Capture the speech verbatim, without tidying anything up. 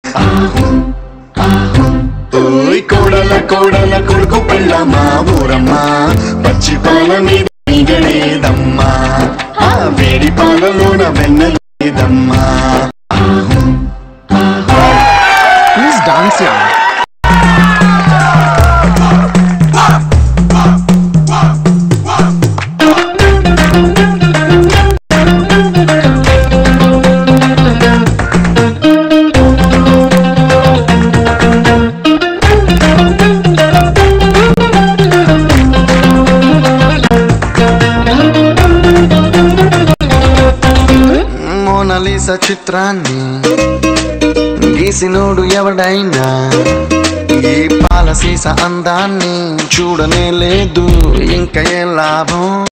ఓయ్ కోడల కోడల కొడుకు పిల్ల మా ఊరమ్మ పచ్చి పాల మీద నీడలేదమ్మా ఆ వేడి పాలలోన వెన్నలేదమ్మా ప్లీజ్ డాన్స్ యా మోనాలిసా చిత్రాన్ని గీసినోడు ఎవడైనా ఈ పాల సీస అందాన్ని చూడనే లేదు ఇంకా ఏ లాభం.